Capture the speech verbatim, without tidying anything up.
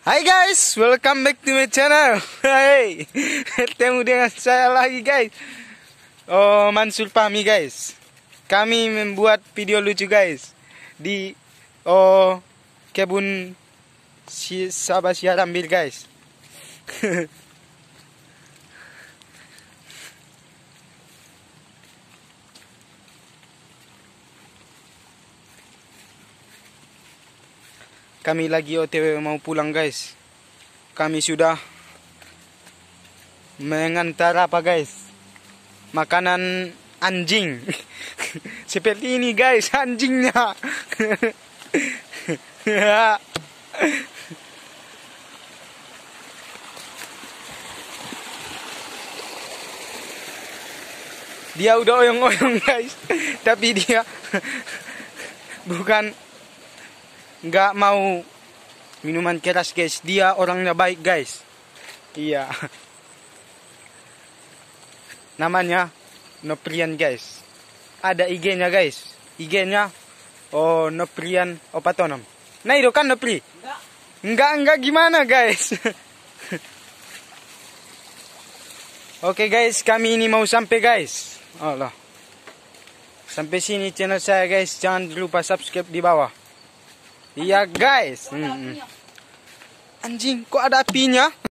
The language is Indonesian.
Hai guys, welcome back to my channel. Hai, ketemu dengan saya lagi guys. Oh, Mansur Fahmi guys. Kami membuat video lucu guys di oh kebun si Sabah Siarambil guys. Kami lagi O T W mau pulang guys. Kami sudah mengantar apa guys? Makanan anjing. Seperti ini guys, anjingnya. Dia udah oyong-oyong guys. Tapi dia bukan nggak mau minuman keras guys. Dia orangnya baik guys. Iya. Namanya Noprian guys. Ada I G-nya guys. I G-nya oh Noprian Opatonom. Nah itu kan Nopri? Enggak. Enggak enggak gimana guys? Oke guys, kami ini mau sampai guys. Allah. Sampai sini channel saya guys. Jangan lupa subscribe di bawah. Iya guys. Hmm. Anjing, kok ada apinya?